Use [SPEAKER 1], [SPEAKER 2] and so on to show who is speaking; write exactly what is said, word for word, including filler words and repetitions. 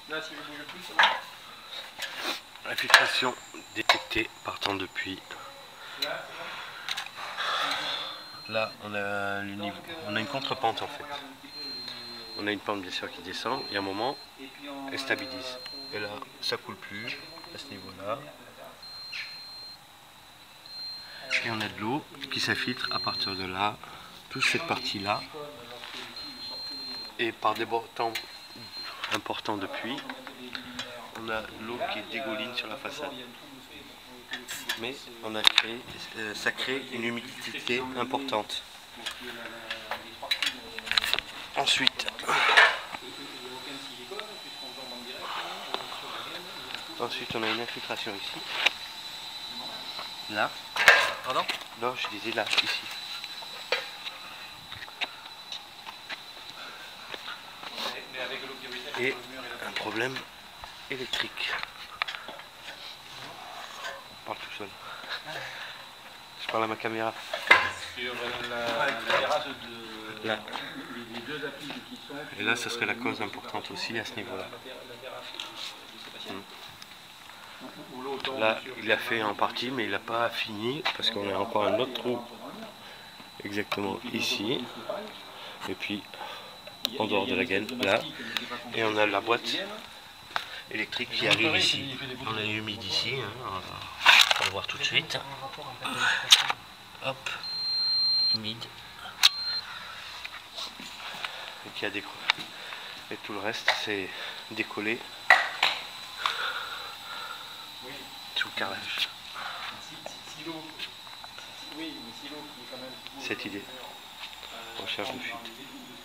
[SPEAKER 1] Là, si je bouge plus, ça va.
[SPEAKER 2] Infiltration détectée partant depuis. Là, on a, le niveau, on a une contre-pente en fait. On a une pente bien sûr qui descend et à un moment, elle stabilise. Et là, ça coule plus à ce niveau-là. Et on a de l'eau qui s'infiltre à partir de là, toute cette partie-là. Et par des temps importants de pluie, on a l'eau qui dégouline sur la façade. Mais on a créé, euh, ça crée une humidité importante. Ensuite, ensuite on a une infiltration ici. Là.
[SPEAKER 1] Pardon?
[SPEAKER 2] Non, je disais là, ici. Et un problème électrique. Je parle tout seul. Je parle à ma caméra.
[SPEAKER 1] Sur la, la terrasse de...
[SPEAKER 2] Là.
[SPEAKER 1] Les deux applis qui sont...
[SPEAKER 2] Et là, ce serait la cause importante aussi à ce niveau-là. Là, il a fait en partie, mais il n'a pas fini parce qu'on a encore un autre trou exactement ici. Et puis, en dehors de la gaine, là. Et on a la boîte électrique qui arrive ici. On a humide ici, hein, on, va, on va le voir tout de suite. Hop, humide. Et qui a décollé. Et tout le reste, c'est décollé sous le carrelage. Cette idée. Recherche de fuite.